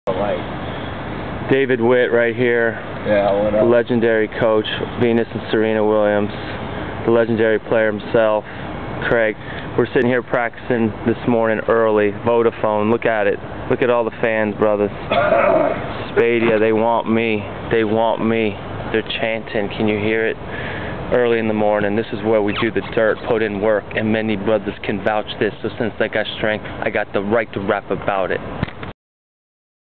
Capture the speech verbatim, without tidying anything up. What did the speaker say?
David Witt right here, Yeah, what the up? legendary coach, Venus and Serena Williams, the legendary player himself, Craig. We're sitting here practicing this morning early, Vodafone, look at it. Look at all the fans, brothers. Spadea, they want me, they want me. They're chanting, can you hear it? Early in the morning, this is where we do the dirt, put in work, and many brothers can vouch this, so since I got strength, I got the right to rap about it.